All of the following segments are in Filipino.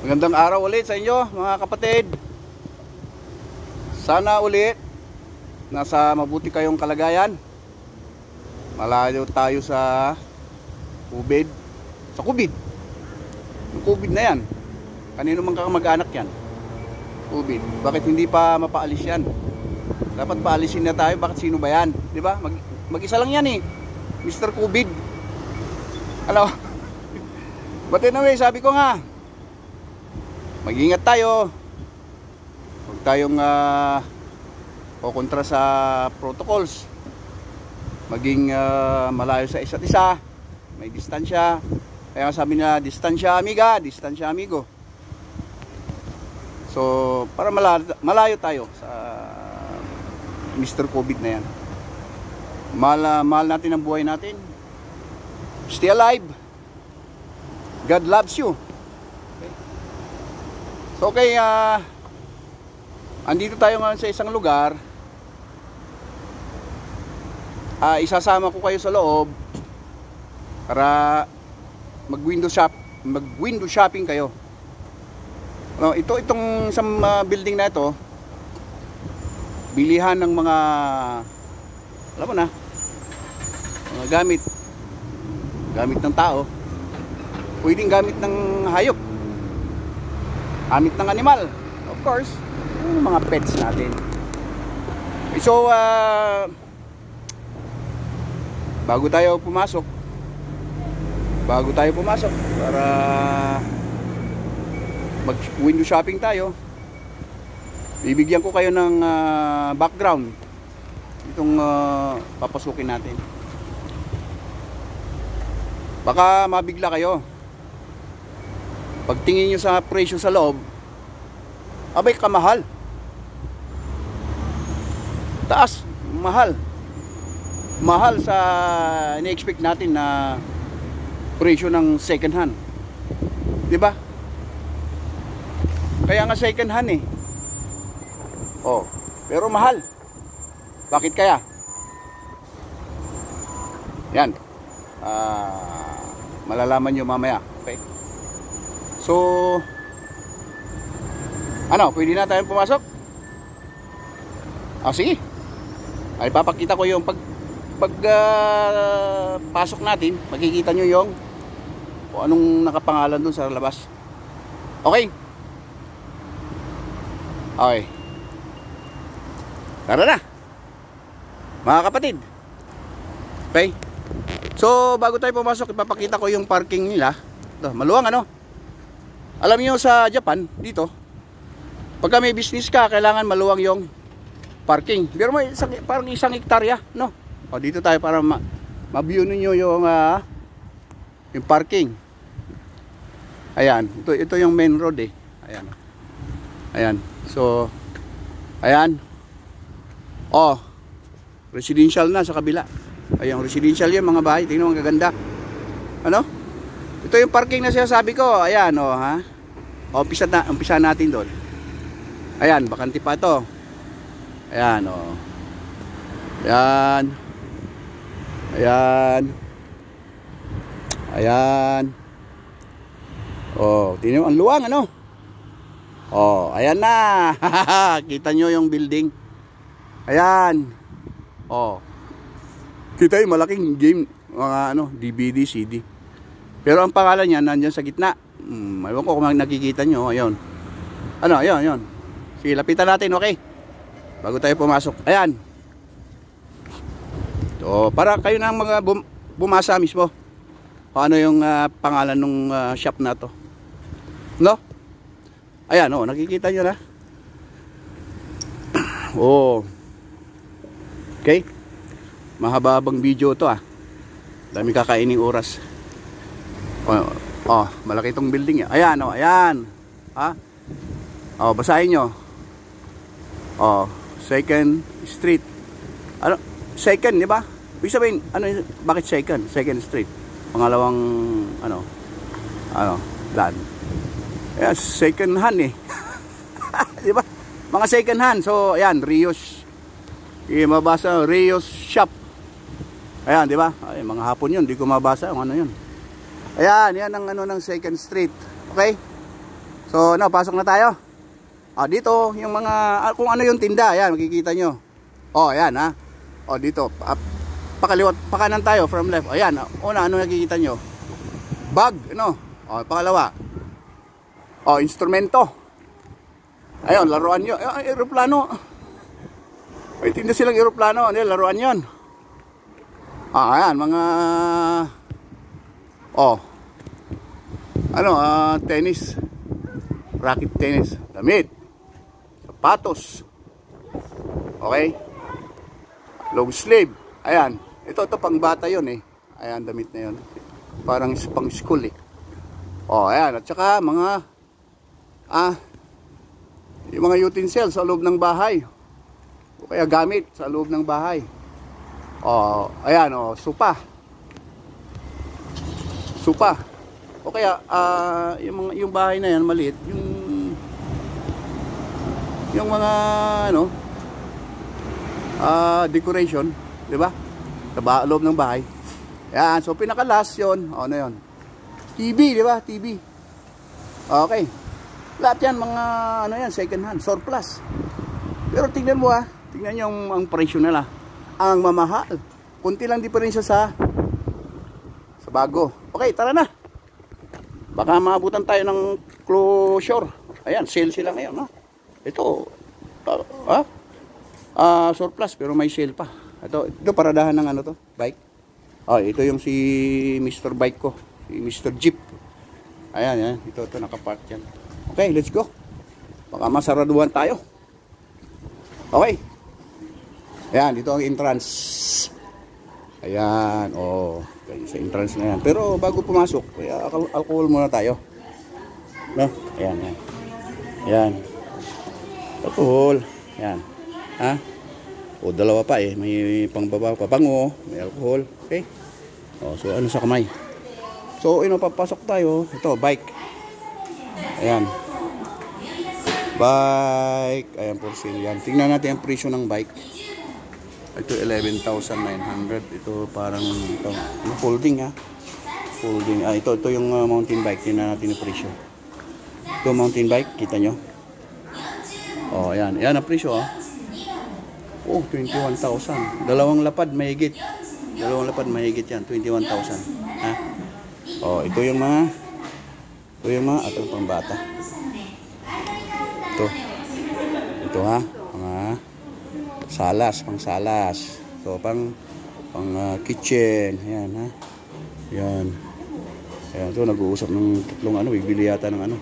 Magandang araw ulit sa inyo mga kapatid. Sana ulit nasa mabuti kayong kalagayan. Malayo tayo sa COVID. Sa COVID. Yung COVID na yan. Kanino man kamag-anak yan? COVID. Bakit hindi pa mapaalis yan? Dapat paalisin na tayo. Bakit sino ba yan? Diba? Mag-isa lang yan eh. Mr. COVID. Ano? But anyway, sabi ko nga, mag-ingat tayo. Huwag tayong kukontra sa protocols. Maging malayo sa isa't isa. May distansya. Kaya sabi na, distansya amiga, distansya amigo. So, para malayo tayo sa Mr. COVID na yan. Mahal natin ang buhay natin. Stay alive. God loves you. Okay, andito tayo ngayon sa isang lugar. Isasama ko kayo sa loob para mag-window shopping kayo. Itong isang building na ito, bilihan ng mga, alam mo na, mga gamit ng tao, pwedeng gamit ng hayop, gamit ng animal, of course, yung mga pets natin. So, bago tayo pumasok para mag window shopping tayo, bibigyan ko kayo ng background itong papasukin natin. Baka mabigla kayo pagtingin nyo sa presyo sa loob. Abay, kamahal. Taas, mahal. Mahal sa ini-expect natin na presyo ng second hand. Diba? Kaya nga second hand eh. Oh, pero mahal. Bakit kaya? Yan. Malalaman nyo mamaya. Okay? So, ano, pwede na tayong pumasok? Sige. Ay, papakita ko yung pasok natin. Makikita nyo yung kung anong nakapangalan dun sa labas. Okay? Okay. Tara na, mga kapatid. Okay? So, bago tayo pumasok, ipapakita ko yung parking nila. Ito, maluwang ano. Alam niyo sa Japan, dito, pagka may business ka, kailangan maluwang yung parking. Pero may parang isang hektarya, no? O, dito tayo para ma-view ninyo yung parking. Ayan, ito yung main road eh. Ayan. Ayan. So, ayan. Oh, residential na sa kabila. Ayan, residential yung mga bahay. Tingnan mo, ang gaganda. Ano? Ito yung parking na sinasabi ko. Ayan, oh, ha? Umpisa natin doon. Ayan, bakanti pa ito. Ayan, oh. Ayan. Ayan. Ayan. Oh, tingnan mo, ang luwang, ano? Oh, ayan na. Kita nyo yung building. Ayan. Oh. Kita yung malaking game, mga DVD, CD. Pero ang pangalan niya nandiyan sa gitna. Ewan ko kung nakikita nyo. Ayun. Ano, ayun. Sige, lapitan natin, okay? Bago tayo pumasok. Ayan. So, para kayo na mga bumasa mismo. Kung ano yung pangalan ng shop na to. No? Ayan, oh, nakikita nyo na. Oh. Okay? Mahaba-habang video to ah. Dami kakaining oras. Oh, malaki itong building. Ayan, oh, ayan. Ha? Oh, basahin nyo. Oh, Second Street. Ano? Second, di ba? Ibig sabihin, bakit second? Second Street. Pangalawang, land. Ayan, second hand eh. Di ba? Mga second hand. So, ayan, Rios. Mabasa, Rios Shop. Ayan, di ba? Ay, mga hapon yun, di ko mabasa yung ano yun. Ayan, yan ang ng Second Street. Okay? So, pasok na tayo. Dito, yung mga, kung ano yung tinda, ayan, makikita nyo. Ayan, ha. Dito, pakaliwat, pakanan tayo from left. Ayan, una, ano nakikita nyo? Bag, pangalawa. Instrumento. Ayun, laruan nyo. Aeroplano. May tinda silang aeroplano. Laruan yun. Ayan, mga tennis, racket tennis, damit, sapatos, okay, long sleeve, ayan, ito pang bata yun ayan, damit na yun, parang pang school ayan, at saka mga yung mga utensils sa loob ng bahay, o kaya gamit sa loob ng bahay, ayan, sopa, o kaya yung bahay na yan maliit, yung mga decoration, di ba? Sa loob ng bahay. Ayan, so pinaka-last yun, ano yun? TV, di ba? TV. Okay. Lahat yan mga second hand, surplus. Pero tingnan mo tingnan yung ang presyo nila. Ang mamahal. Kunti lang diferensya sa bago. Okay, tara na. Baka maabutan tayo ng closure. Ayan, sale sila ngayon, Ito, surplus pero may sale pa. Ito paradahan ng bike. Ito yung si Mr. Bike ko, si Mr. Jeep. Ayan, ito nakapark yan. Okay, let's go. Baka masaraduhan tayo. Okay. Ayan, dito ang entrance. Ayan, sa entrance na yan. Pero bago pumasok, alcohol muna tayo. Ayan. Ayan. Alcohol. Ayan. Dalawa pa may pangbaba, pabango, may alcohol. Okay? So ano sa kamay? So, papasok tayo. Ito, bike. Ayan. Bike. Ayan, for sale yan. Tingnan natin ang presyo ng bike. Ito 11,900. Ito parang folding Folding. Ito yung mountain bike. Tingnan natin yung presyo. Ito mountain bike, kita nyo. Ayan. Ayan ang presyo 21,000. Dalawang lapad mahigit yan. 21,000. Ito yung mga atong pangbata. Ito mga pang salas. Ito pang kitchen. Ayan Ayan. Ito nag-uusap ng tatlong bibili yata ng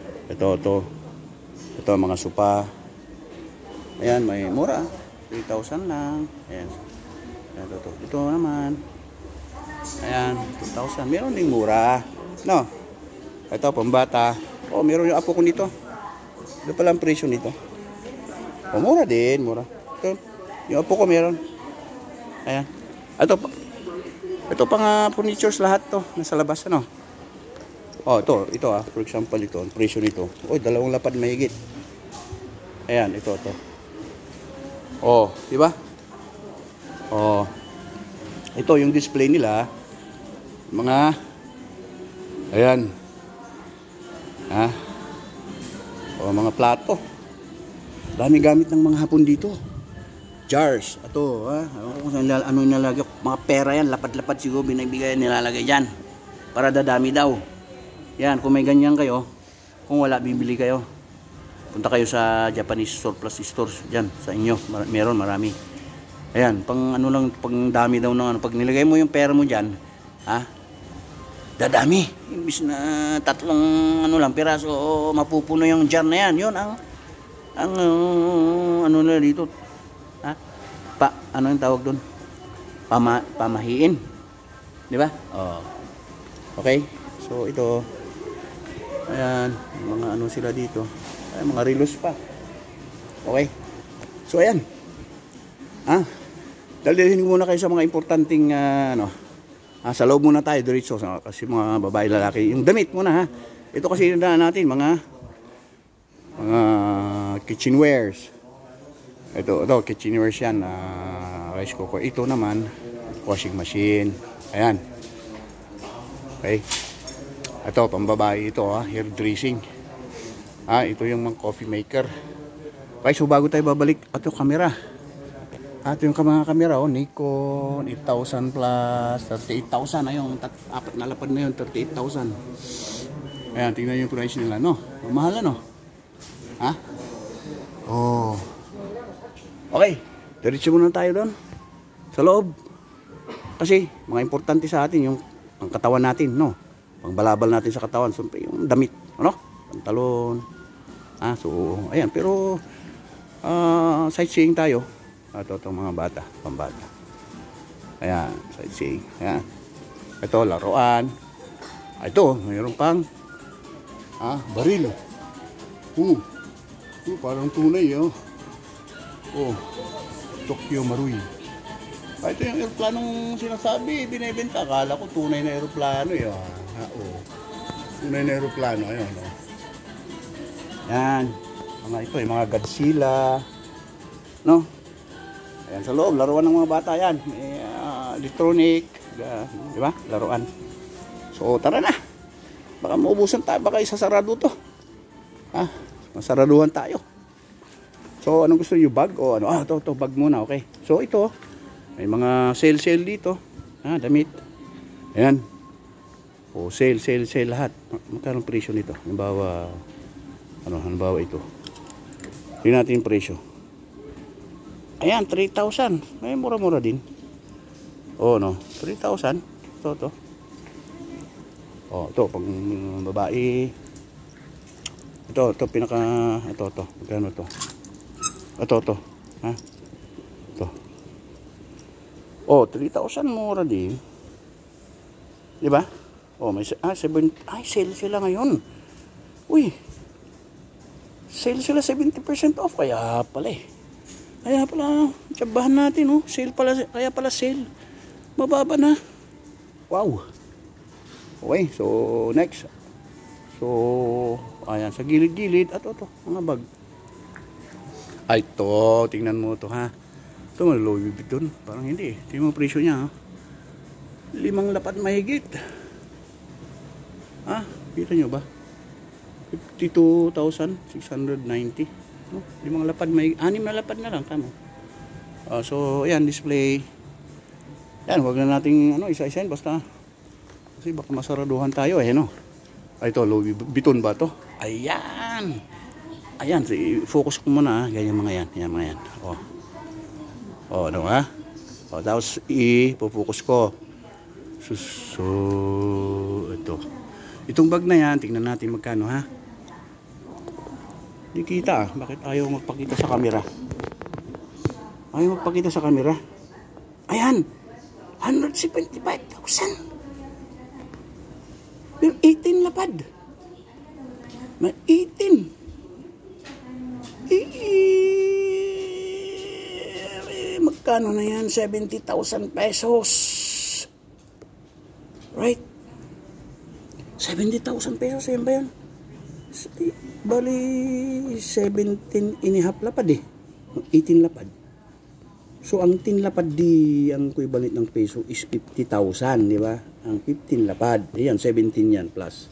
Ito mga sopa. Ayan, may mura. 3,000 lang. Ayan. Ito naman. Ayan, 2,000. Meron ding mura. Ito pambata. Meron yung apo ko nito. Ito pala ang presyo nito. Mura din, mura. Ito, yung apo ko meron. Ayan. Ito pang furnitures lahat to. Nasa labas, Ito, for example, ito. Ang presyo nito. Dalawang lapad mahigit. Ayan, ito. Diba? Ito yung display nila. Ayan. Mga plato. Dami gamit ng mga Hapon dito. Jars. Ito, ano nilalagay? Mga pera yan. Lapad-lapad siguro binibigay nilalagay dyan. Para dadami daw. Yan, kung may ganyan kayo. Kung wala, bibili kayo. Punta kayo sa Japanese surplus stores dyan sa inyo. Meron, marami. Ayan, pang dami daw ng pag nilagay mo yung pera mo dyan, dadami. Imbis na tatlong piraso, mapupuno yung jar na yan. Yun ang na dito. Ano yung tawag doon? Pamahiin. Di ba? Okay. So ito. Ayan, mga sila dito. Ay, mga relos pa. Okay. So ayan. Dalhin muna kayo sa mga importanteng sa loob muna tayo diretso kasi mga babae lalaki. Yung damit muna Ito kasi natin mga kitchenwares. Ito kitchenwares yan. Rice cooker. Ito naman washing machine. Ayan. Okay. Ito pambabae ito hair dressing. Ito yung mga coffee maker. Okay, so bago tayo babalik, ito camera. Ito yung mga camera, Nikon 8000 plus, 38,000. Ayun, apat na lapad na yun, 38,000. Ayan, tingnan yung price nila, no? Mahal, no? Oh. Okay, diretso muna tayo doon sa loob. Kasi, mga importante sa atin yung ang katawan natin, no? Pangbalabal natin sa katawan, siyempre yung damit, ano? Pantalon. So, ayan, pero sightseeing tayo. Ito mga bata, pambata. Ayan, sightseeing. Ayan. Ito, laruan. Ito, mayroon pang baril. Parang tunay, oh. Tokyo Marui. Ito yung aeroplanong sinasabi, binibenta. Akala ko tunay na aeroplano, eh. Tunay na aeroplano, ayun, oh. Yan. Ito, yung mga Godzilla. No? Ayan, sa loob, laruan ng mga bata yan. May electronic, di ba? Laruan. So, tara na. Baka maubusan tayo, baka isasarado to. Masaraduhan tayo. So, anong gusto niyo? Bag o ano? Ito, bag muna, okay. So, ito, may mga sale dito. Damit. Ayan. Sale lahat. Magkano presyo nito? Halimbawa, halimbawa ito. Tingnan natin yung presyo. Ayan, 3,000. May mura-mura din. 3,000. Ito. Ito, pang babae. Ito, pinaka, ito. Magkano ito? Ito. Ito. 3,000 mura din. Diba? May 7. Sale sila ngayon. Uy. Sale sila 70% off. Kaya pala tsabahan natin, sale pala, kaya pala sale. Mababa na. Wow. Okay, so next. So, ayan, sa gilid-gilid. Ito, mga bag. Ito, tingnan mo ito, ha. Ito, Louis Vuitton. Parang hindi, tingnan mo presyo niya, 5 lapad mahigit. Kita nyo ba? 52,690. 5 lapad, may 6 na lapad na lang, tama. So, ayan, display. Yan, huwag na nating isa-isain, basta kasi baka masaraduhan tayo, no. Ito, Louis Vuitton ba to? Ayan, focus ko muna, ganyan mga yan. Ano, ha? Tapos i-focus ko. So, itong bag na yan, tingnan natin magkano, ha. Di kita, bakit ayaw magpakita sa camera? Ayan, 175,000. Pero 18 lapad. May 18. Magkano na yan? 70,000 pesos. Right? 70,000 pesos, yan ba yan? Bali 17 and a half lapad, 18 lapad. So ang 10 lapad ang equivalent ng peso is 50,000, di ba? Ang 15 lapad, ayan, 17 yan plus.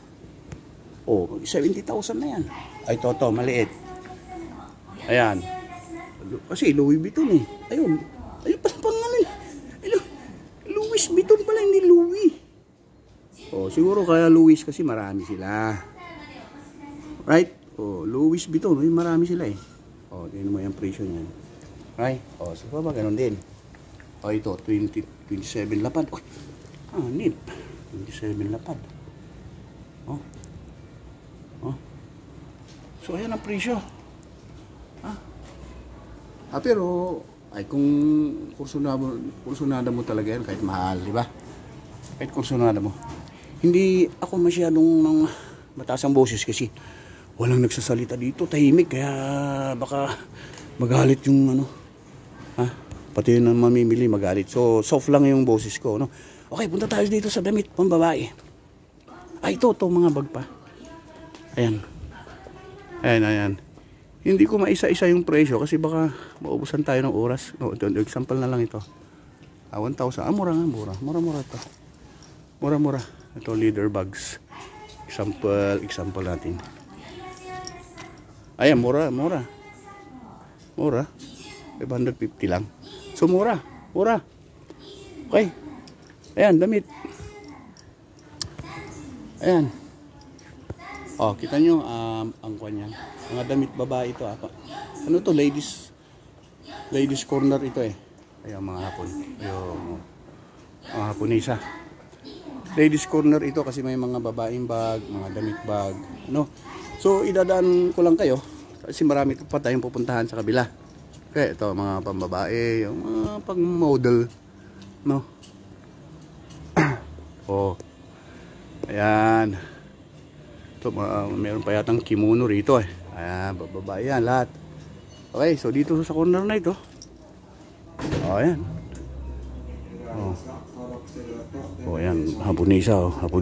70,000 na yan. Ito, maliit. Ayan. Kasi Louis Vuitton, Ayun pala pangalan. Louis Vuitton pala, hindi Louis. Siguro kaya Louis kasi marami sila. Right? Louis Vuitton, marami sila, tingnan mo yung presyo niyan. Right? So ba ganun din. Ito, 27 lapad. Nip. 27 lapad. So ayan ang presyo. Pero kung kursunada mo talaga yan, kahit mahal, di ba? Kahit kursunada mo. Hindi ako masyadong mataas ang boses kasi walang nagsasalita dito, tahimik, kaya baka magalit yung pati yung mamimili magalit. So soft lang yung boses ko, no. Okay, punta tayo dito sa damit pambabae. Ito mga bag pa. Ayan. Hindi ko maisa-isa yung presyo kasi baka maubusan tayo ng oras. Example na lang ito. 1,000. Mura ito. Mura. Ito leather bags. Example natin. Ayan, mura. 550 lang. So, mura. Okay. Ayan, damit. Ayan. Oh, kita nyo, ang kwan yan. Mga damit babae ito. Ano to, ladies corner ito eh. Ayan, mga hapon. Ayan, mga haponesa. Ladies corner ito kasi may mga babaeng bag, mga damit bag, no? So, idadaan ko lang kayo kasi marami pa tayong pupuntahan sa kabila. Okay, ito mga pambabae, yung mga pang-model, no? Oh. Ayan. Ito, meron pa yatang kimono rito eh. Ayan, babae yan lahat. Okay, so dito sa corner na ito. Oh, ayan. Oh, ayan, haponesa.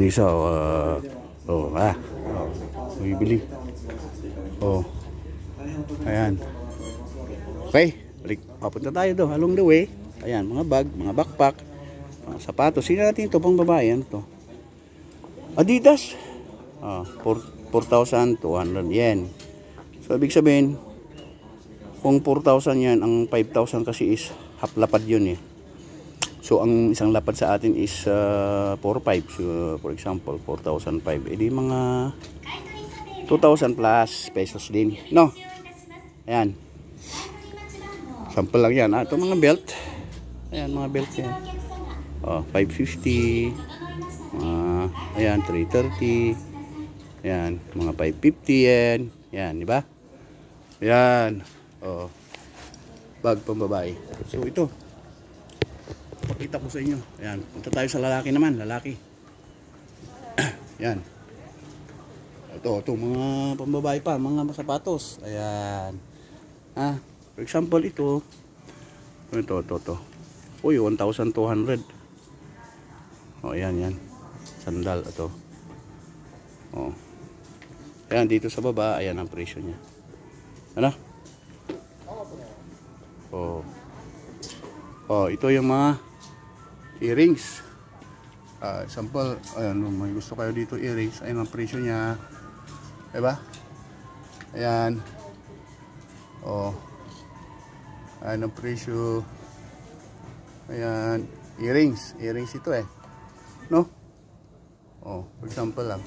Bibili. Oh. Ayan. Okay, balik. Papunta tayo do along the way. Ayan, mga bag, mga backpack, mga sapatos. Sino natin ito pang babae? Ano to? Adidas. 4,200 yen. So, ibig sabihin, kung 4,000 yan, ang 5,000 kasi is half lapad yun eh. So, ang isang lapad sa atin is 4,500. So, for example, 4,500. E di mga 2,000 plus pesos din. No? Ayan. Sample lang yan. Ito mga belt. Ayan, mga belt yan. 550. Ayan, 330. Ayan, mga 550 yan. Ayan, di ba? Ayan. Bag pang babae. So, ito. Pakita ko sa inyo. Ayan, punta tayo sa lalaki naman. Lalaki. Ayan. Ito, mga pambabae pa. Mga sapatos. Ayan. For example, ito. Ito. Uy, 1,200. Ayan. Sandal, ito. Ayan, dito sa baba. Ayan ang presyo niya. Ano? Ito yung mga earrings. Example, ayan, may gusto kayo dito earrings. Ayan ang presyo niya. Diba? Ayan. Ayan ang presyo. Ayan. Earrings ito eh. No? For example lang.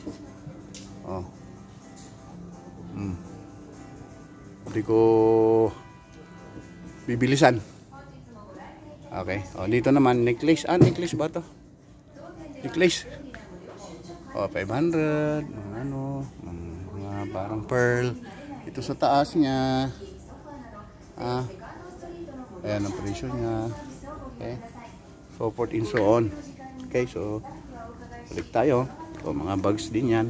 Hindi ko bibilisan. Okay. Dito naman necklace. Necklace ba to? Necklace. 500. Mga parang pearl. Ito sa taas niya. Ayan ang presyo niya. Okay. So forth and so on. Okay, so balik tayo. Mga bags din yan.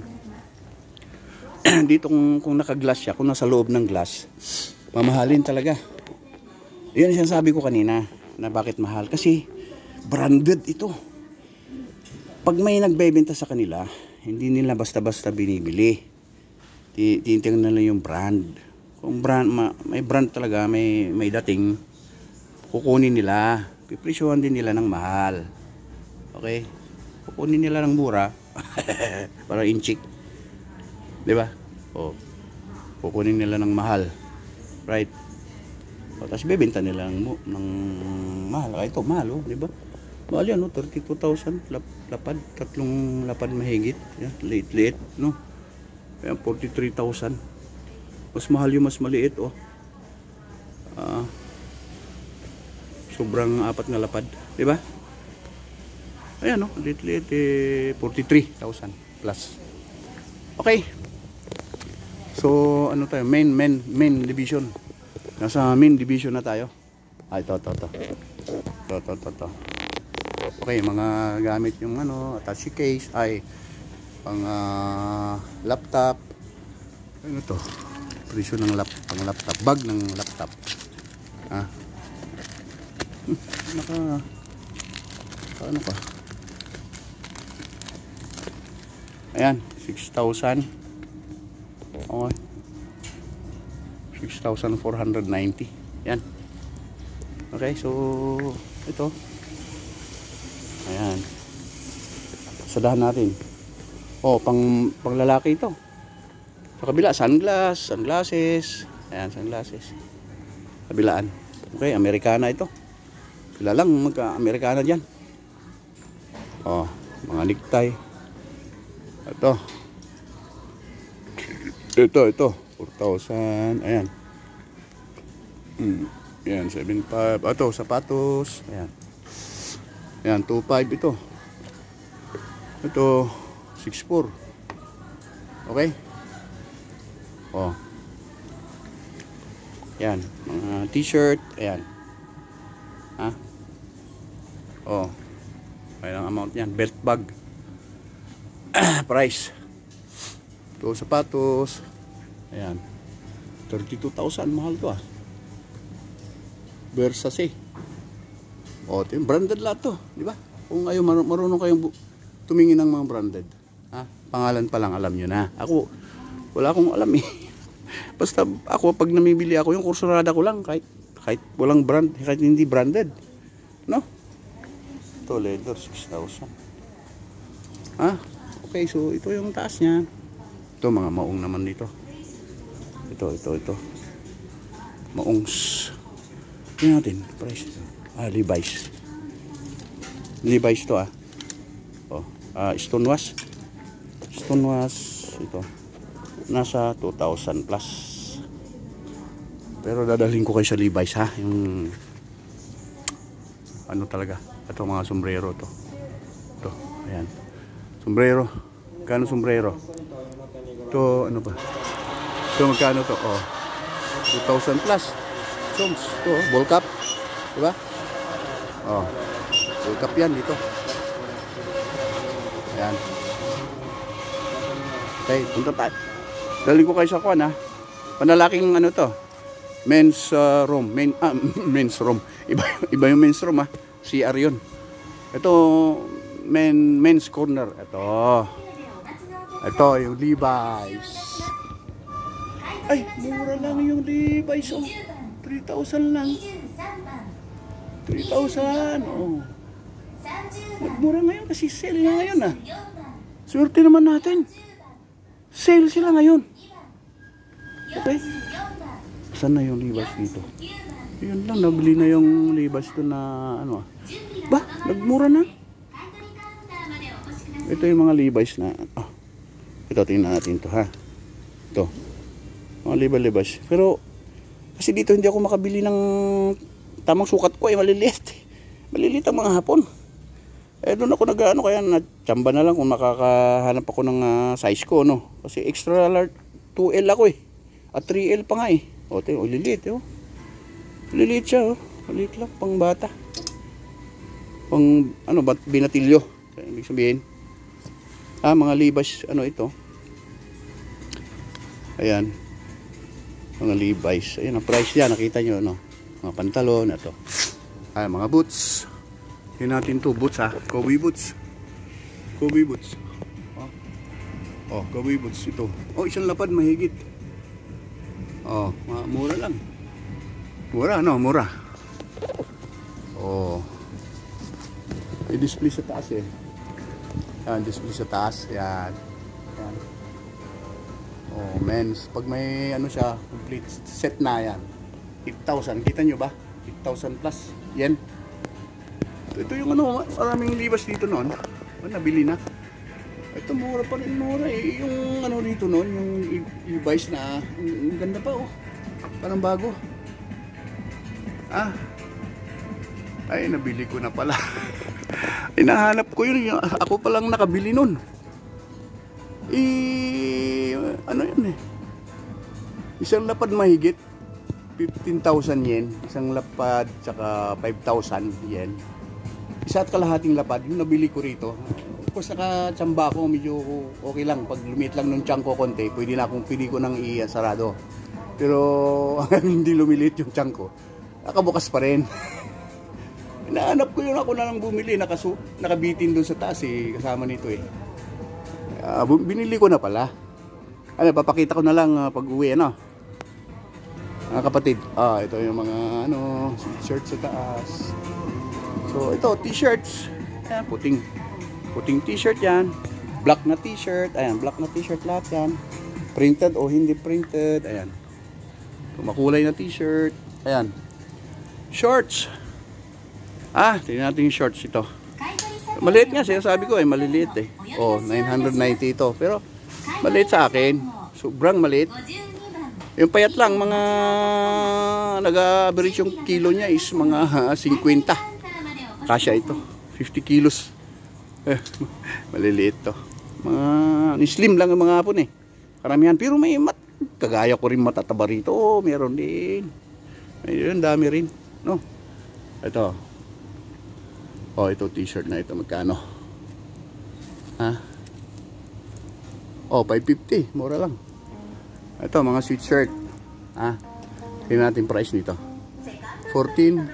Dito kung naka-glass siya, kung nasa loob ng glass, mamahalin talaga. Yan ang sabi ko kanina na bakit mahal. Kasi branded ito. Pag may nagbebenta sa kanila, hindi nila basta-basta binibili. Tinitingnan nila yung brand. Kung may brand talaga, may dating, kukunin nila. Pipresyohan din nila ng mahal. Okay? Kukunin nila ng mura. Para inchik. Diba? Kukunin nila ng mahal. Right? Tapos bebenta nila ng mahal. Ito, mahal, diba? Mahal yan, 32,000. Lapad. 3 lapad mahigit. Yan, liit-liit, no? Ayan, 43,000. Mas mahal yung mas maliit, sobrang 4 na lapad. Diba? Ayan, liit-liit, 43,000 plus. Okay. So, ano tayo? Main division. Nasa main division na tayo. Ito. Okay, mga gamit yung attache case, pang laptop. Ano to? Presyo ng pang laptop, bag ng laptop. Ano pa? Ayan, 6,000. Okay. 6,490. Yan. Okay, so ito. Ayan. Sadahan natin. Pang lalaki ito. Sa kabila, sunglasses. Ayan, sunglasses. Kabilaan. Okay, Americana ito. Kilalang magka-Americana dyan. Oh, mga necktie. Ito. 4,000. Ayan. Ayan, 7,500. Ito, sapatos. Ayan. Ayan, 2,500 ito. Ito, 6,400. Okay? Oh. Ayan, mga t-shirt. Ayan. Ha? Oh. Kailang amount yan. Belt bag. Price. Ito, sapatos. Ayan. 32,000. Mahal to ah. Versace. O, ito yung branded lahat to. Diba? Kung ayaw marunong kayong tumingin ng mga branded. Ha? Pangalan pa lang alam nyo na. Ako, wala akong alam eh. Basta ako, pag namibili ako, yung kursurada ko lang. Kahit walang brand, kahit hindi branded. No? Ito, leather, 6,000. Ha? Okay, so ito yung taas niya. Ito, mga maong naman dito. Ito. Maongs. Tingnan natin, price. Levi's. Levi's to ah. Oh, Stonewash. Ito. Nasa 2,000 plus. Pero dadalhin ko kayo sa Levi's ha. Yung ano talaga. Ito mga sombrero to. Ito, ayan. Sombrero. Kano sombrero? Ito, ano ba? Ito, magkano to? Oh, 2,000 plus. Songs. Ito, ball cap. Diba? Oh, ball cap yan dito. Ayan. Okay, punta tayo. Daling ko kayo sa kuwan ha. Panalaking ano to? Men's room. Men's room. Iba yung men's room ha. CR yun. Ito, men's corner. Ito yung Levi's. Ay, mura lang yung Levi's. Oh, 3,000 lang. 3,000. Oh. Mura ngayon kasi sale na ngayon ah. Swerte naman natin. Sale sila ngayon. Okay. Saan na yung Levi's dito? Yun lang, nabili na yung Levi's to na ano ah. Ba, nagmura na. Ito yung mga Levi's na oh. Ito, tingnan natin to ha. Ito. Mga Levi's. Pero kasi dito hindi ako makabili ng tamang sukat ko eh, maliliit. Maliliit ang mga hapon. Eh doon ako nag-ano, kaya natsyamba na lang kung makakahanap ako ng size ko, no? Kasi extra large 2L ako eh. At 3L pa nga eh. O, ito, liliit eh. Oh. Liliit siya, oh. Liliit lang, pang bata. Pang, ano, binatilyo. Ibig sabihin. Mga Levi's, ano ito. Ayan. Mga Levi's. Ayan, ang price niya, nakita nyo, no? Mga pantalon, ito. Mga boots. Yan natin to, boots ha. Cowboy boots. Cowboy boots. Oh, cowboy boots ito. Oh, isang lapad mahigit. Oh, mura lang. Mura, no? Mura. Oh. I-display sa taas eh. Yan, display sa taas. Yan. Yan. Oh, men's. Pag may ano siya, complete set na yan. 8,000. Kita nyo ba? 8,000 plus. Yan. Ito yung ano, maraming Levi's dito noon. Nabili na. Ito mura pa rin, mura eh. Yung ano dito noon, yung Levi's na, yung ganda pa oh. Parang bago. Ay, nabili ko na pala. Hinahanap ko yun. Ako palang nakabili nun. Ano yun eh. Isang lapad mahigit. 15,000 yen. Isang lapad, tsaka 5,000 yen. Isa at kalahating lapad, yung nabili ko rito. Of course, nakatsamba ako, medyo okay lang. Pag lumit lang nung tiyan ko konti, pwede ko nang i-sarado. Pero hindi lumilit yung tiyan ko. Nakabukas pa rin. Nahanap ko yun, ako na lang bumili. Nakabitin doon sa taas eh, kasama nito eh. Binili ko na pala. Papakita ko na lang pag uwi, ano. Kapatid, ito yung mga ano, shirts sa taas. So ito, t-shirts. Ayan, puting t-shirt yan. Black na t-shirt. Ayan, black na t-shirt lahat yan. Printed o hindi printed. Ayan. Makulay na t-shirt. Ayan. Shorts. Tingnan natin yung shorts ito. Maliit nga, sinasabi ko maliliit eh. 990 ito. Pero maliit sa akin. Sobrang maliit. Yung payat lang, mga nag-average yung kilo niya is mga 50. Kasya ito. 50 kilos. Maliliit to. Mga slim lang yung mga hapon eh. Karamihan. Pero may kagaya ko rin matataba rito. Meron din. Ayun, dami rin. No? Ito. Ito t-shirt na ito. Magkano? 550. Mura lang. Ito, mga sweatshirt. Tingnan natin price nito. 14.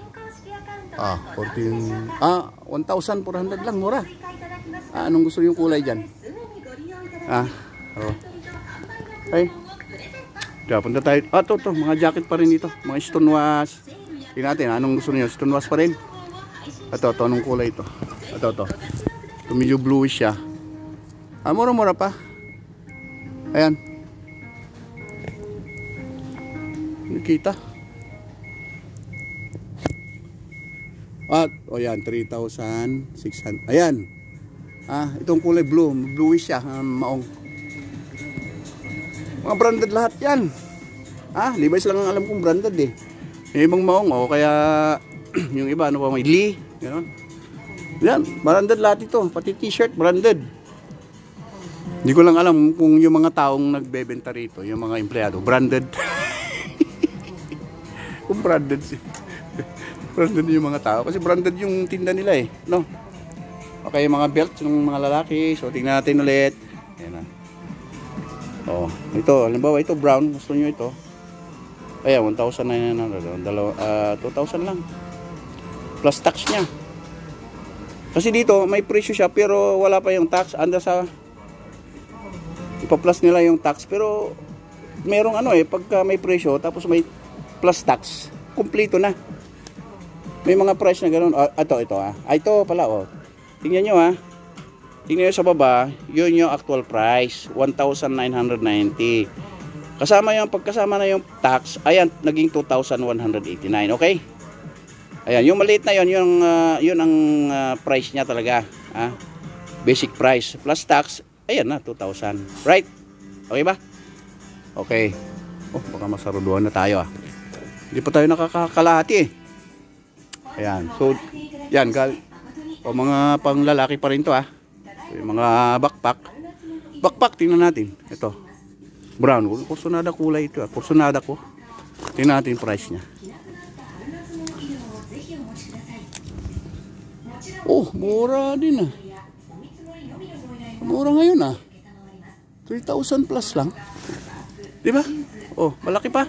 1,400 lang. Mura. Anong gusto yung kulay dyan? Okay. Punta tayo. Ito. Mga jacket pa rin dito. Mga stonewashed. Tingnan natin. Anong gusto niyo? Stonewashed pa rin. Ito. Anong kulay ito? Ito. Ito medyo bluish siya. Mura-mura pa. Ayan. Nakita. Yan. 3,600. Ayan. Itong kulay blue. Bluish siya. Maong. Mga branded lahat yan. Levi's lang ang alam kong branded eh. Yung ibang maong kaya yung iba ano pa may Lee, gano'n. Yan, branded lahat ito, pati t-shirt branded. Hindi ko lang alam kung yung mga taong nagbebenta rito, yung mga empleyado, branded. Kung branded branded yung mga tao kasi branded yung tinda nila eh, no? Okay, yung mga belt ng mga lalaki. So tingnan natin ulit. Ayan na. Ito, halimbawa ito brown, gusto niyo ito. Ayan, 1,900, 2,000 lang. Plus tax niya. Kasi dito may presyo siya pero wala pa yung tax. Anda sa ipa-plus nila yung tax pero merong pagka may presyo tapos may plus tax, kumpleto na. May mga price na ganoon. Ito pala Tingnan nyo Tingnan nyo sa baba, yun yung actual price, 1,990. Pagkasama na yung tax, ayan, naging 2,189, okay? Ayan, yung maliit na yun, yun ang price niya talaga. Basic price, plus tax, ayan na, 2,000. Right? Okay ba? Okay. Baka masaruduhan na tayo Hindi pa tayo nakakakalahati eh. Ayan, so, yan, mga panglalaki pa rin to yung mga backpack tingnan natin ito brown, kursunada kulay ito kursunada ko, tingnan natin price nya. Mura din mura ngayon 3,000 plus lang, di ba? Malaki pa.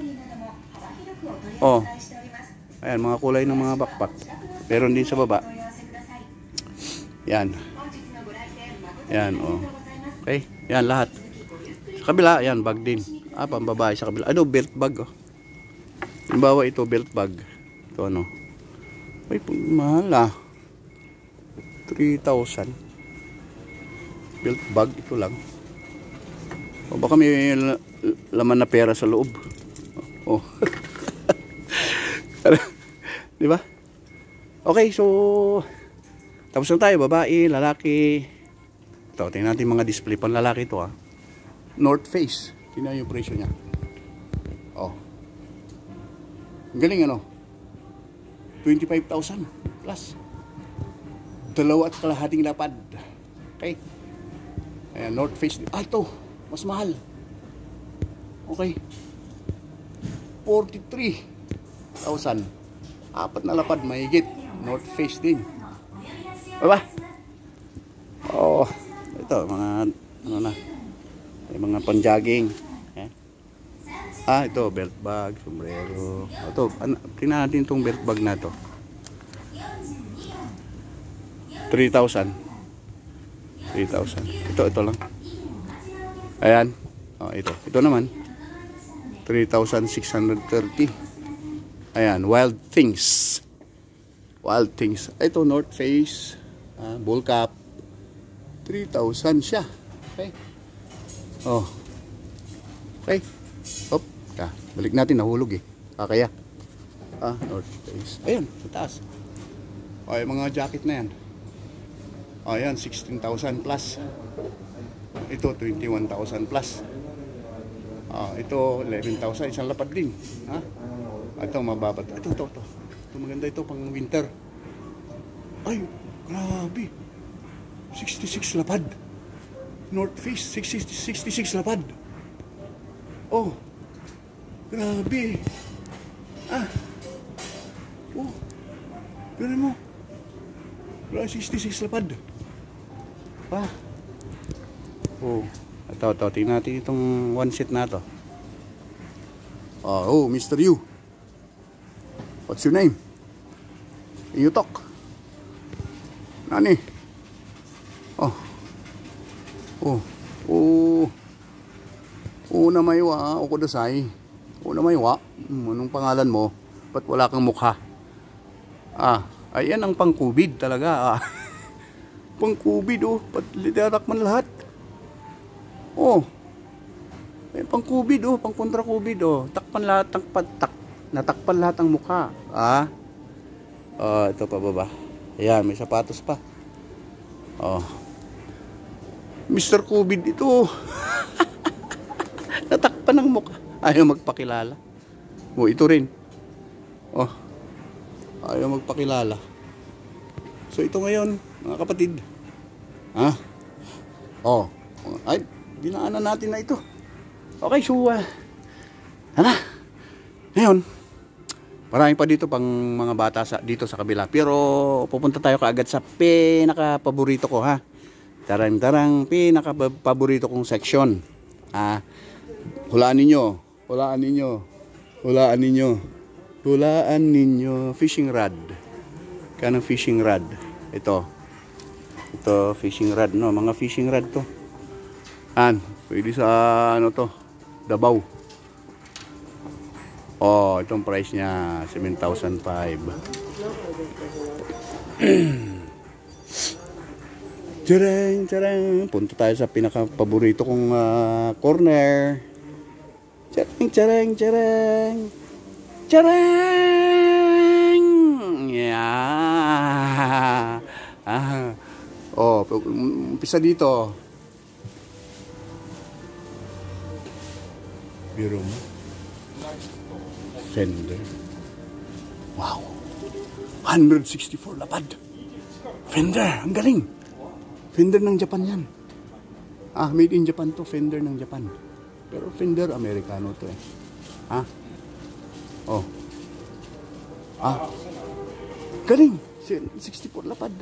Ayan, mga kulay ng mga backpack meron din sa baba. Yan. Okay. Yan lahat. Sa kabila, yan bag din. Pambabae sa kabila. Belt bag Halimbawa ito belt bag. Ito Ay, mahal 3,000. Belt bag ito lang. Baka may laman na pera sa loob. Di ba? Okay, so tapos na tayo, babae, lalaki. Ito, tingnan natin mga display pang lalaki ito North Face. Tingnan yung presyo niya. Ang galing 25,000 plus. 2.5 lapad. Okay. Ayan, North Face. Ito, mas mahal. Okay. 43,000. 4 na lapad, mahigit. North Face din. Diba? Ito, mga may mga pang-jogging. Ito, belt bag, sombrero. Ito, tingnan natin itong belt bag na to. 3,000. Ito lang. Ayan. Ito naman. 3,630. Ayan, Wild Things. Ito, North Face. Bull cap. 3,000 siya. Okay. Okay. Hop. Balik natin, nahulog eh. Kaya. North Face. Ayun, mataas. Okay, mga jacket na yan. Ayan, 16,000 plus. Ito, 21,000 plus. Ito, 11,000. Isang lapad din. Ito, mababa. Ito. Ito maganda ito, pang winter. Ay, grabe. 66 lapad. North Face, 66 lapad. Oh, grabe. Oh, gano'n mo. Grabe, 66 lapad. Oh, ito, tingnan natin itong one seat na to. Oh, Mr. Yu. What's your name? You talk. Nani? Una maywa, o kudasay. Una maywa. Anong pangalan mo? Ba't wala kang mukha? Ayan ang pang-COVID talaga. Pang-COVID, Ba't literak-man lahat? Ayan, pang-COVID, pang-kontra-COVID, Takpan lahat, natakpan lahat ang mukha. Ito pa baba. Ayan, may sapatos pa. Mr. COVID ito. Natakpan ang mukha. Ayaw magpakilala. Ito rin. Ayaw magpakilala. So ito ngayon, mga kapatid. Ay, dinaanan natin na ito. Okay, so ngayon, marami pa dito pang mga bata dito sa kabila. Pero pupunta tayo kaagad sa pinaka-paborito ko, Tarang-tarang, pinaka-paborito kong section. Hulaan ninyo. Fishing rod. Kanang fishing rod. Ito fishing rod, no? Mga fishing rod to. Pwede sa Davao. Itong price niya 7,500. Charang. Punta tayo sa pinaka-paborito kong corner. Charang. Yeah. Umpisa dito. Biro mo. Fender. Wow. 164 lapad. Fender, ang galing. Fender ng Japan yan. Made in Japan to. Fender ng Japan. Pero Fender, Amerikano to eh. Galing. 64 lapad.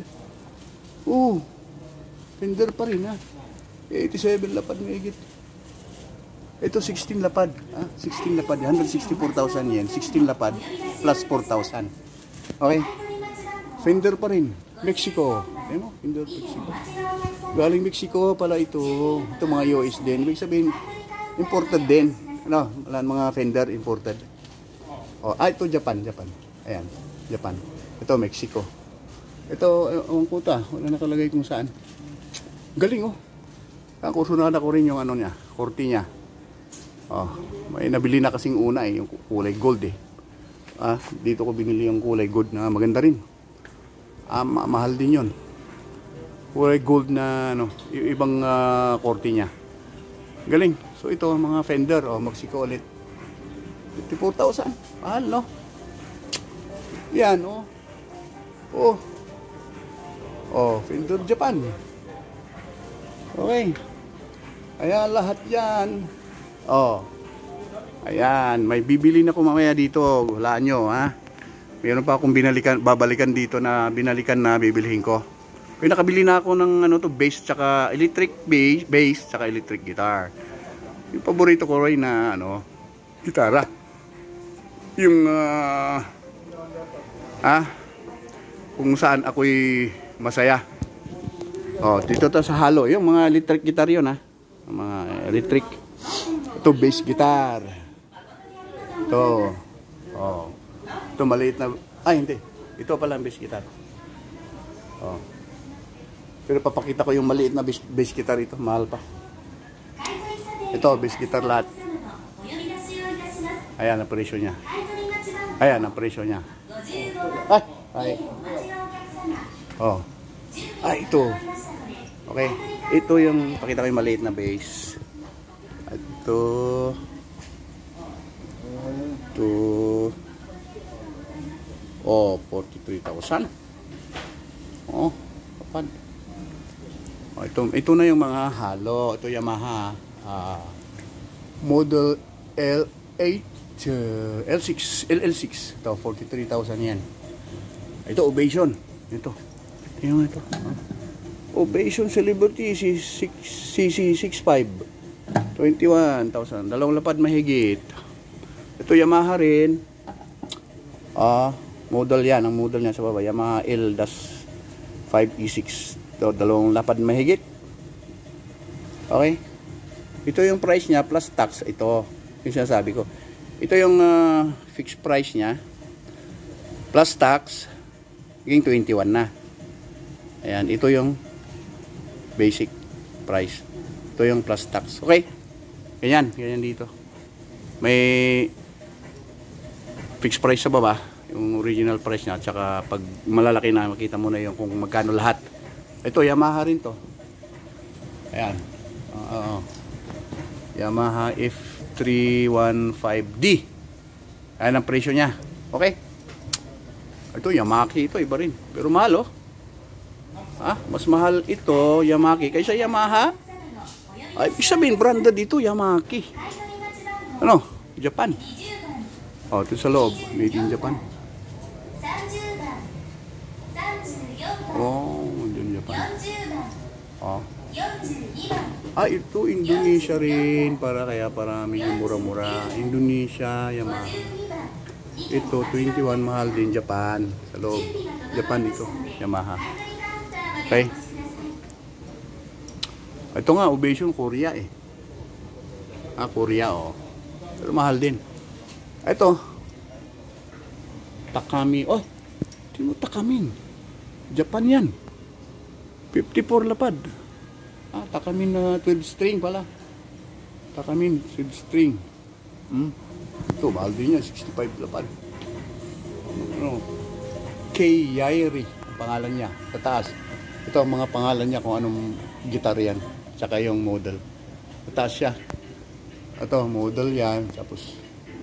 Fender pa rin 87 lapad na higit. Ito 16 lapad. 16 lapad. 164,000 yen. 16 lapad plus 4,000. Okay. Fender pa rin. Mexico. Fender Mexico. Galing Mexico pala ito. Ito mga US din. Ibig sabihin, imported din. Wala mga Fender imported. Ito Japan. Ayan. Japan. Ito Mexico. Ito, ang puta. Wala nakalagay kung saan. Galing Kursunada ko rin yung niya. Korte niya. May nabili na kasing una yung kulay gold dito ko binili yung kulay gold na maganda rin. Mahal din yun. Kulay gold na yung ibang korte niya. Galing. So ito mga Fender Mexico ulit. 54,000. Mahal, no? Yan, Fender Japan. Okay. Ayan, lahat yan. Ayan, may bibili na ko mamaya dito. Hulaan nyo, Mayroon pa akong babalikan dito na binalikan na bibilihin ko. Kaya nakabili na ako ng bass tsaka electric bass tsaka electric guitar. Yung paborito ko rin na gitara. Yung kung saan ako'y masaya. Dito to sa halo, yung mga electric guitar yun mga electric. Ito bass guitar. Ito. Ito maliit na, hindi. Ito pala ang bass guitar. Pero papakita ko yung maliit na bass guitar ito, mahal pa. Ito bass guitar lahat. Ayan ang presyo niya. Ayan ang presyo niya. Ay. Oh. Ito. Okay. Ito yung pakita ko yung maliit na base. Ito. Oh, 43,000. Oh, kapag. Oh, ito na yung mga halo. Ito Yamaha model L8 L6 LL6. Ito 43,000 yan. Ito Ovation. Ito. Tingnan mo ito. Ovation Celebrity CC65 21,000. Dalawang lapad mahigit. Ito Yamaha rin. Model yan. Ang model niya sa baba Yamaha L-5E6. Ito, dalawang lapad mahigit. Okay. Ito yung price niya plus tax. Ito yung sinasabi ko. Ito yung fixed price niya plus tax. Hinging 21 na. Ayan. Ito yung basic price. Ito yung plus tax. Okay. Ganyan. Ganyan dito. May fixed price sa baba. Yung original price niya. At saka pag malalaki na makita mo na yung kung magkano lahat. Ito, Yamaha rin to. Ayan. Yamaha F315D. Ayan ang presyo niya. Okay. Ito, Yamaki. Ito, iba rin. Pero mahal, oh. Mas mahal ito, Yamaki. Kaysa Yamaha. Ay, sabihin, branded dito, Yamaki. Ano? Japan. Oh, ito sa loob. Made in Japan. Oh, din Japan. Oh. Ito Indonesia rin para kaya parami yung mura-mura. Indonesia, Yamaha. Ito 21 mahal din Japan sa loob. Japan ito, Yamaha. Okay. Ito nga Ovation Korea eh. Korea oh. Pero mahal din. Ito Takami. Oh, hindi mo Takamin. Japan yan. 54 lapad. Takamin na 12 string pala. Takamin 12 string. Ito, mahal din yan. 65 lapad. Ano? K-Yairi ang pangalan niya. Sa taas. Ito ang mga pangalan niya kung anong gitar yan. Tsaka yung model. Sa taas siya. Ito, model yan. Tapos,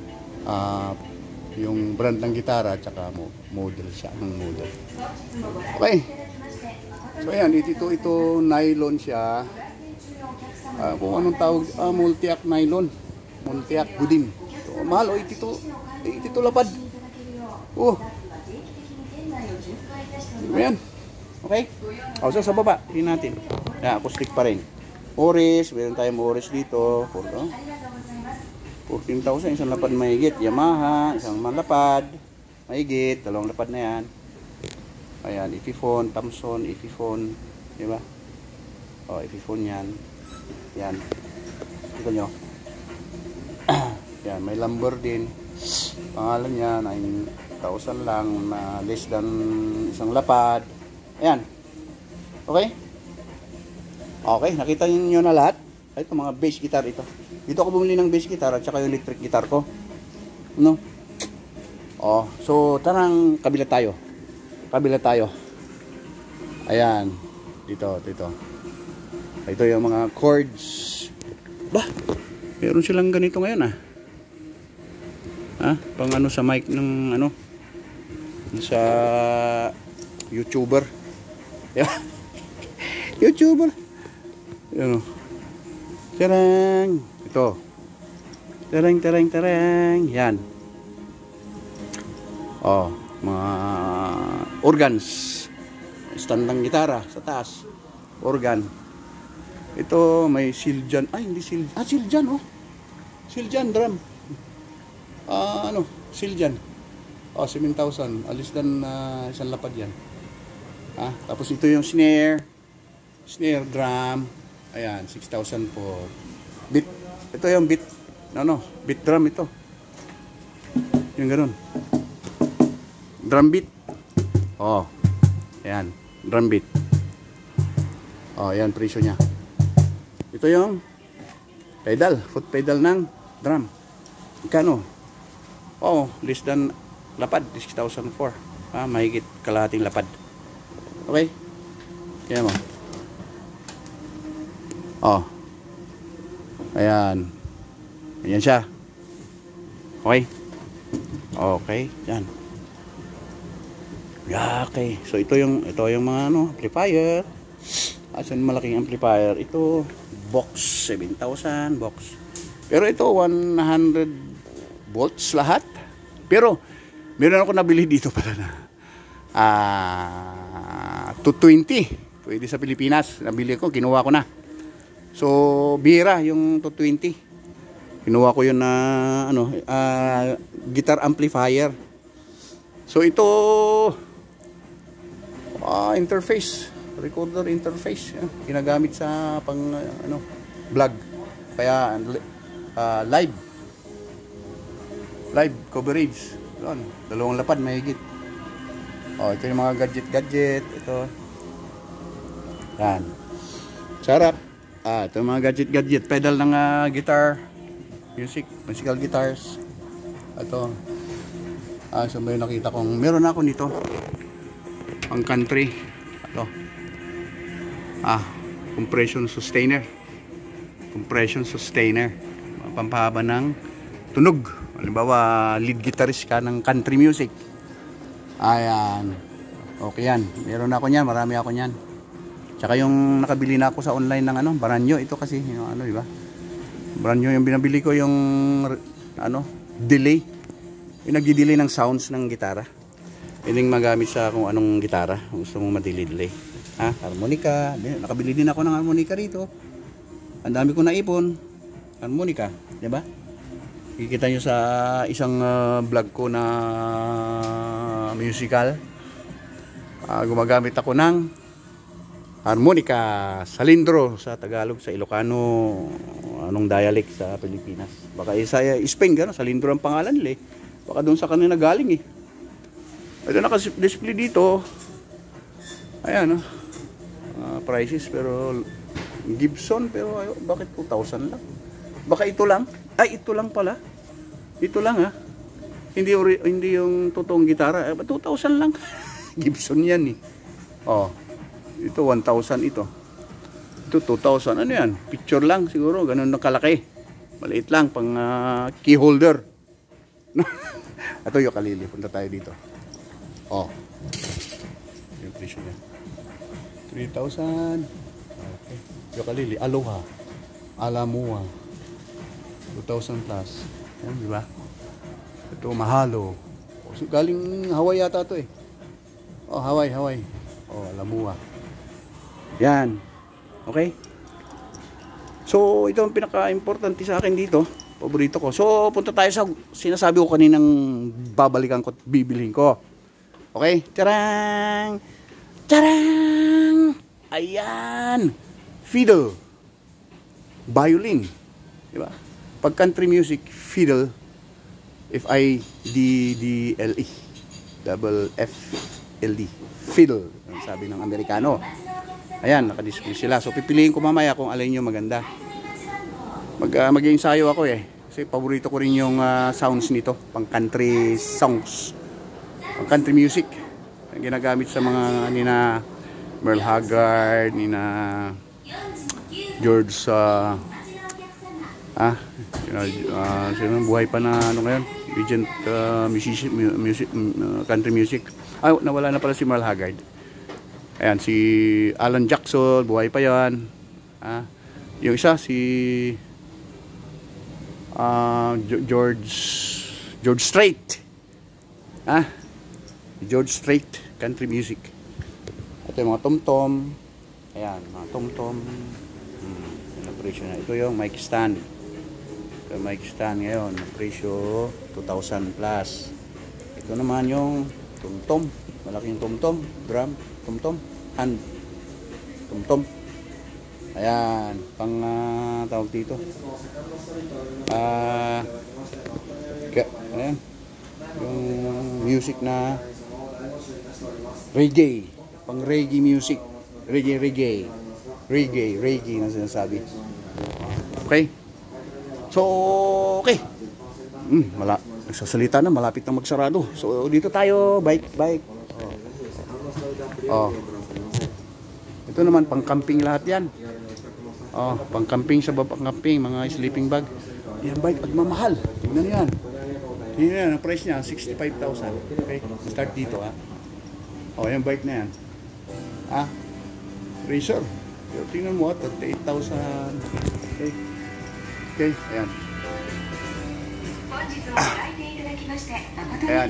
yung brand ng gitara. Tsaka model siya. Ang model. Okay. So ayan, ito nylon siya. Kung anong tawag, multi-act nylon. Multi-act budin. So, mahal, 82 lapad. Oh. Ayan. Okay. So sa baba, tingnan natin. Acoustic pa rin. Oris, meron tayong Oris dito. 14,000, isang lapad mahigit. Yamaha, isang malapad. Mahigit, dalawang lapad na yan. Ayan, Epiphone, Thomson, Epiphone, di ba? Oh, Epiphone yan. Yan. Ito nyo. Yan, may lumber din. Pangalan niya, 9,000 lang, na less than isang lapad. Ayan. Okay? Okay, nakita niyo na lahat. Ito, mga bass guitar ito. Dito ako bumili ng bass guitar at saka yung electric guitar ko. No? Oh, so, tarang kabila tayo. Ayan. Dito. Ito yung mga chords. Bah, meron silang ganito ngayon pang ano sa mic ng ano sa YouTuber. YouTuber. Yan o. Tereng. Ito. Tereng. Yan. Oh, mga organs. Standang gitara sa taas. Organ. Ito may Siljan. Ay, hindi Siljan. Siljan oh. Siljan drum. Siljan. 7,000. Alis dan isang lapad yan. Tapos ito yung snare drum. Ayan, 6,000 po. Beat. Ito yung beat. Beat drum ito. Yung ganun. Drum beat. Oh. Ayan, drum beat. Oh, ayan presyo niya. Ito yung pedal, foot pedal ng drum. Magkano? Oh, less than lapad, 6,004. Mahigit kalahating lapad. Okay? Yan mo. Oh. Ayan. Ayan siya. Okay? Okay, yan. Okay. So ito yung mga amplifier. Asan malaking amplifier? Ito box 7,000 box. Pero ito 100 volts lahat. Pero meron ako nabili dito pala na 220. Pwede sa Pilipinas. Nabili ko, kinuha ko na. So bira yung 220. Kinuha ko yun na guitar amplifier. So ito interface, recorder interface, ginagamit sa pang vlog. Kaya live coverage. Yun, 2 lapad mahigit. Oh, ito yung mga gadget. Ito. Yan. Sarap. Ito yung mga gadget. Pedal ng guitar. Musical guitars. Ito. So may nakita kong meron ako nito. Ang country. Ito. Compression sustainer. Pampahaba ng tunog. Halimbawa, lead guitarist ka ng country music. Ayan. Okay yan. Meron ako niyan. Marami ako niyan. Tsaka yung nakabili na ako sa online ng Baranyo. Ito kasi, diba? Baranyo yung binabili ko yung delay. Yung nagdi-delay ng sounds ng gitara. Pwedeng magamit sa kung anong gitara. Gusto mong ma-delay. Harmonica. Nakabili din ako ng harmonica rito. Ang dami ko naipon. Harmonica. Diba? Kikita nyo sa isang vlog ko na musical. Gumagamit ako ng harmonica, salindro sa Tagalog, sa Ilocano, anong dialect sa Pilipinas. Baka sa Spain, salindro ang pangalan nila. Baka doon sa kanila galing . Ito naka-display dito. Ayan, prices, pero Gibson, pero bakit 2,000 lang? Baka ito lang. Ito lang pala. Ito lang Hindi yung totoong gitara. 2,000 lang. Gibson yan . Ito 1,000 ito. Ito 2,000. Ano yan? Picture lang siguro. Ganun na kalaki. Maliit lang pang key holder. Ito yung ukulele. Punta tayo dito. Yung presyo niya. 3,000. Okay. Yung ukulele. Aloha. Alamua. 2,000 plus. Ayan, di ba? Ito, mahalo. So, galing Hawaii yata ito . Hawaii. Alamua. Yan. Okay? So, ito ang pinaka-importante sa akin dito. Paborito ko. So, punta tayo sa sinasabi ko kaninang babalikan ko at bibilhin ko. Okay? Tarang! Tarang! Ayan! Fiddle. Violin. Diba? Pag country music, fiddle. F-I-D-D-L-E. Double F-L-D. Fiddle. Ang sabi ng Amerikano. Ayan, nakadisplay sila. So, pipiliin ko mamaya kung alin yung maganda. Mag-ensayo ako Kasi paborito ko rin yung sounds nito. Pang country songs. Pang country music. Ginagamit sa mga nina Merle Haggard, nina George buhay pa na ngayon, legend country music. Nawala na pala si Merle Haggard. Ayan, si Alan Jackson, buhay pa yan. Yung isa si George Strait. George Strait, country music. Ito yung mga tom-tom. Ayan, mga tom-tom. Ito yung mic stand. Mic stand ngayon, presyo 2,000 plus. Ito naman yung tumtom, malaking tumtom, drum, tumtom, hand, tumtom. Ayan, pang tawag dito. Ayan, yung music na reggae, pang reggae music, reggae na sinasabi. Okay. So, okay. nagsasalita na, malapit na magsarado. So dito tayo, bike. Oh. Ito naman pang-camping lahat 'yan. Oh, pang-camping sa baba, pang-camping, mga sleeping bag. Yan bike at mamahal. Tingnan niyo yan. Tingnan niyo, ang price niya 65,000. Okay, start dito ha. Oh, yung bike na yan. Ah, Racer. Pero tingnan mo, 38,000. Okay. Okay, ayan. Ayan,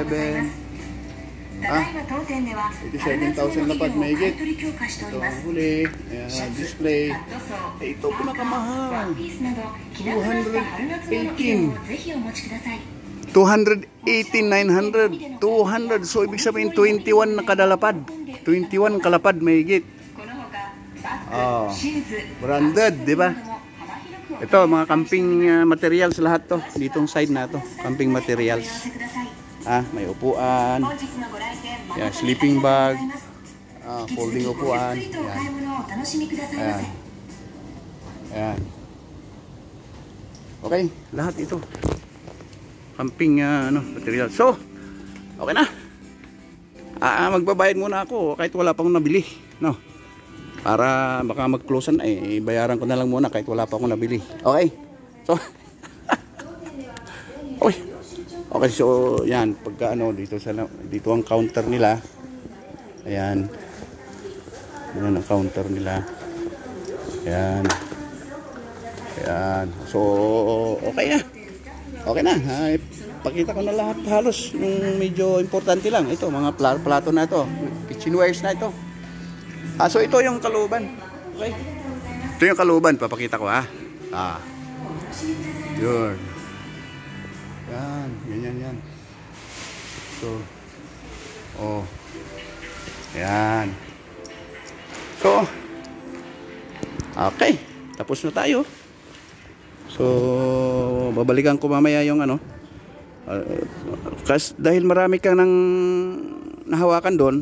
87,000 lapad may higit. Ito ang huli. Ayan, display. Ito pinakamahal. 218,900. 200. So ibig sabihin 21 na kadalapad. 21 kalapad may higit. Oh, branded, di ba? Ito, mga camping materials lahat to. Ditong side na to, camping materials. Ah, may upuan. Yan, sleeping bag. Ah, folding upuan. Yan. Ayan. Ayan. Okay, lahat ito. Camping material. So, okay na. Magbabayad muna ako kahit wala pang nabili, no? Para baka mag-closean bayaran ko na lang muna kahit wala pa akong nabili. Okay? So okay. Okay, so yan, pagka dito ang counter nila. Ayan. Yan ang counter nila. Ayan. Ayan. So okay na. Okay na. Pakita ko na lahat halos yung medyo importante lang. Ito, mga plato na ito. Kitchenwares na ito. So ito yung kalooban. Okay? Ito yung kalooban, papakita ko ha. Yun. Yan, ganyan. So, oh. Yan. So, okay. Tapos na tayo. So, babalikan ko mamaya yung dahil marami kang nang nahawakan doon.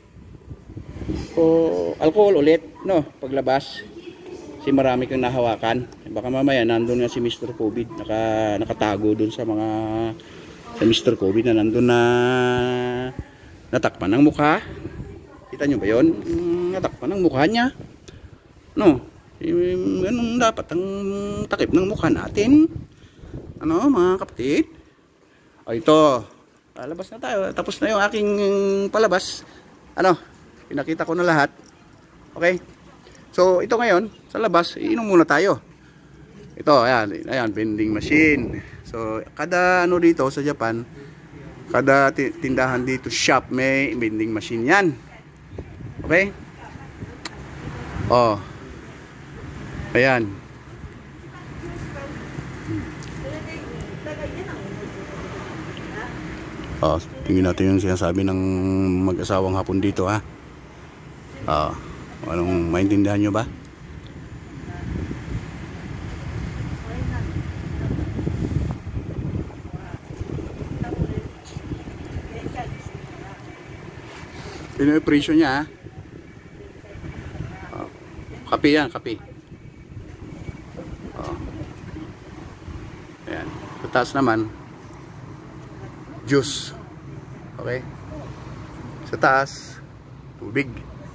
O alcohol ulit, no, paglabas. Kasi marami kang nahawakan. Baka mamaya nandun nga si Mr. COVID, nakatago dun sa Mr. COVID na nandun na natakpan ng mukha. Kita nyo ba yun? Natakpan ng mukha niya. No, ganun dapat ang takip ng mukha natin. Ano, mga kapatid? O ito, palabas na tayo. Tapos na yung aking palabas. Pinakita ko na lahat. Okay? So, ito ngayon, sa labas, iinom muna tayo. Ito, ayan, vending machine. So, kada dito sa Japan, kada tindahan dito, shop, may vending machine yan. Okay? Oh. Ayan. Oh, tingnan natin yung sinasabi ng mag-asawang hapon dito, ha. Anong maintindihan nyo ba? Ito yung presyo niya, ha. Kape yan, kape. Ayan. Sa taas naman, juice. Okay? Sa taas, tubig.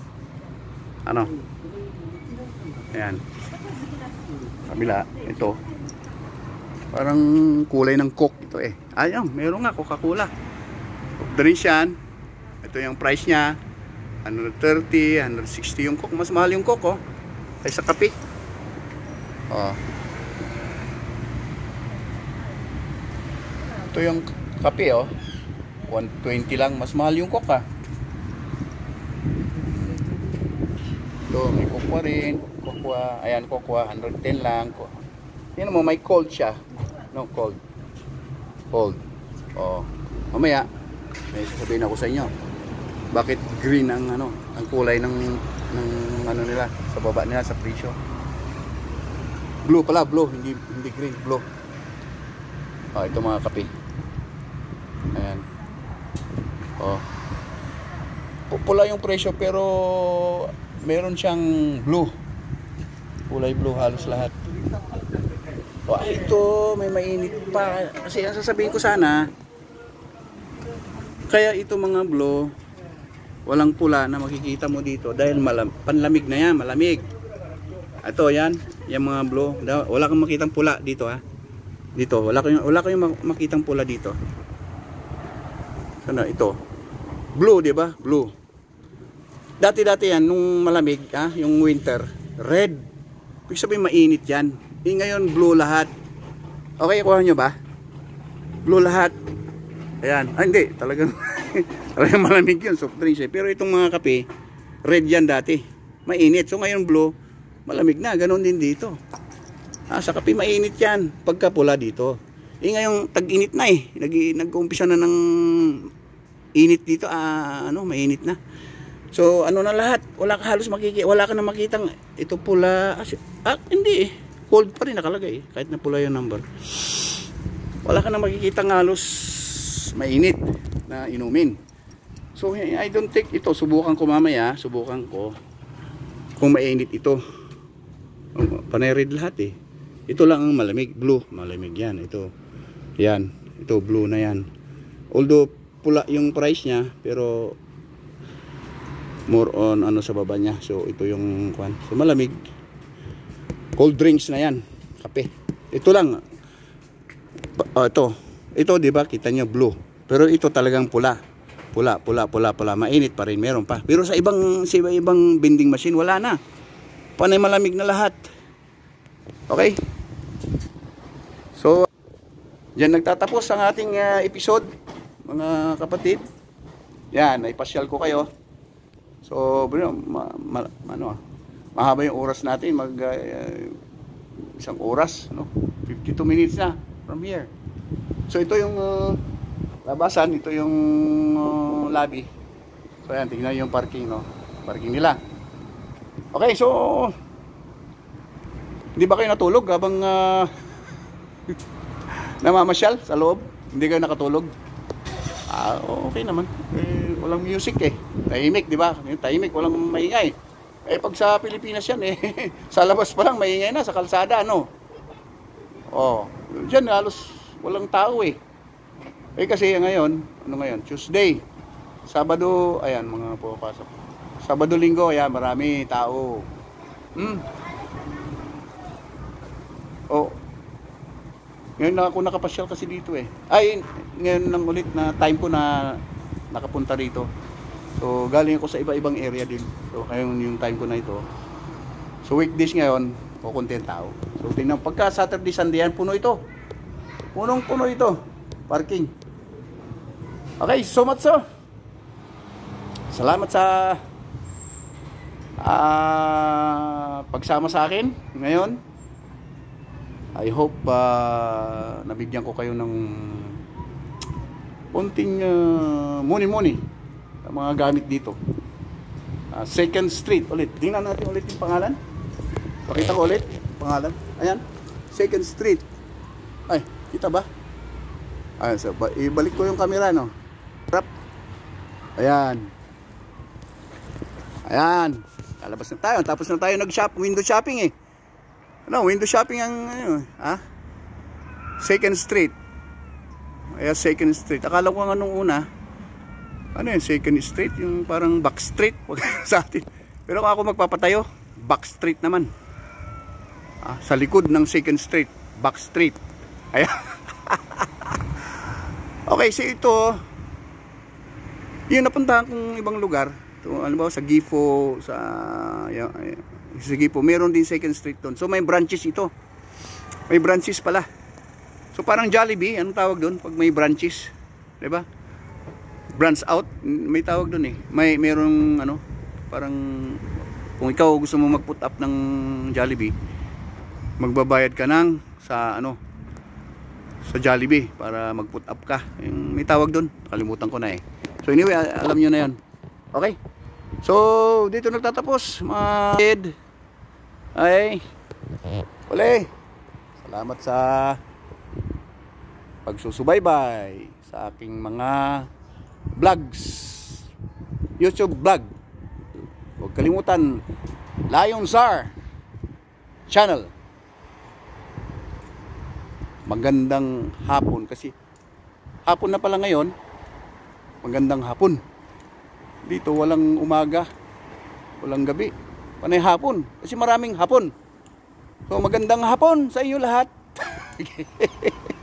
Ayan. Kabila, ito. Parang kulay ng Coke ito eh. Ayun, meron nga Coca-Cola. Drinks yan. Ito yung price niya. 130, 160 yung Coke. Mas mahal yung Coke, oh. Kaysa kape. Oh. Ito yung kape, oh. 120 lang. Mas mahal yung Coke, ah. Ito, may Coke rin. Coke, ayan, Coke, 110 lang. Tingnan mo, may cold siya. No, cold. Cold. Oh. Mamaya, may sasabihin ako sa inyo. Bakit green ang ang kulay ng nila sa baba nila sa presyo. Blue pala, blue, hindi green, blue. Oh, ito mga kape. Ayan. Oh. Pula yung presyo pero meron siyang blue. Kulay blue halos lahat. Oh, ito may mainit pa. Kasi ang sasabihin ko sana, kaya ito mga blue, walang pula na makikita mo dito dahil panlamig na yan, malamig. Ito yan, yung mga blue, wala kang makitang pula dito ha. Dito, wala kayong makitang pula dito. Sana ito. Blue, 'di ba? Blue. Dati yan nung malamig, ha, yung winter, red. Ibig sabihin mainit 'yan. Ngayon blue lahat. Okay, kuha nyo ba? Blue lahat. Ayan. Ah, hindi, talagang talagang malamig 'yun, soft drinks eh. Pero itong mga kape, red 'yan dati. Mainit. So ngayon blue, malamig na, ganoon din dito. Sa kape mainit yan, pagka pula dito. Ngayong tag-init na eh. Nag-uumpisa na ng init dito, mainit na. So ano na lahat, wala ka na makitang ito pula. Hindi eh. Cold pa rin nakalagay eh, kahit na pula yung number. Wala ka na makikitang halos mainit na inumin. So I don't think ito, subukan ko mamaya, kung mainit ito. Panay red lahat eh. Ito lang ang malamig, blue, malamig yan. Ito blue na yan. Although pula yung price niya, pero more on sa baba niya. So ito yung so malamig. Cold drinks na yan, kape. Ito lang. Ito 'di ba, kita niyo blue. Pero ito talagang pula. Pula, mainit pa rin, meron pa. Pero sa ibang vending machine wala na. Panay malamig na lahat. Okay? So, diyan nagtatapos ang ating episode, mga kapatid. Yan, naipasyal ko kayo. So, mahaba yung oras natin, isang oras, no? 52 minutes na from here. So, ito yung labasan, ito yung lobby. So, yan, tingnan yung parking, no? Parking nila. Okay, so hindi ba kayo natulog habang namamasyal sa loob? Hindi kayo nakatulog? Okay naman. Walang music eh. Tahimik, di ba? Tahimik, walang maingay. Pag sa Pilipinas yan sa labas pa lang maingay na, sa kalsada, ano? Diyan halos walang tao eh. Kasi ngayon, Tuesday, Sabado, ayan, mga pupasok. Sabado, Linggo, ayan, marami tao. Ngayon na ako nakapasyal kasi dito eh. Ngayon lang ulit na time ko na nakapunta rito. So, galing ako sa iba-ibang area din. So, ngayon yung time ko na ito. So, weekdays ngayon, kukunti ang tao. So, tingnan, pagka Saturday, Sunday yan, puno ito. Punong-puno ito. Parking. Okay, so much so. Salamat sa pagsama sa akin ngayon. I hope nabigyan ko kayo ng konting money sa mga gamit dito. Second Street ulit. Tingnan natin ulit yung pangalan. Pakita ko ulit pangalan. Ayan, Second Street. Ay, kita ba? Ayan, so, ibalik ko yung camera, no? Ayan. Lalabas na tayo. Tapos na tayo window shopping eh. Window shopping ang Second Street. Ayan, Second Street. Akala ko anong una. Second Street? Yung parang back street. Sa atin. Pero kung ako magpapatayo, back street naman. Sa likod ng Second Street. Back street. Ayan. Okay, so ito, yung napuntahan kong ibang lugar. Ito, sa Gifo, sa Gifo, meron din Second Street doon. So may branches ito. May branches pala. So parang Jollibee, anong tawag doon pag may branches? 'Di ba? Branch out, may tawag doon eh. Merong parang kung ikaw gusto mo mag-put up ng Jollibee, magbabayad ka sa Jollibee para mag-put up ka. May tawag doon, nakalimutan ko na eh. So anyway, alam niyo na 'yon. Okay? So, dito nagtatapos, mga kid. Salamat sa pagsusubaybay sa aking mga vlogs, YouTube vlog. Huwag kalimutan, Lion Czar channel. magandang hapon kasi hapon na pala ngayon. Magandang hapon. Dito walang umaga, walang gabi, panay hapon kasi maraming hapon. So magandang hapon sa inyo lahat.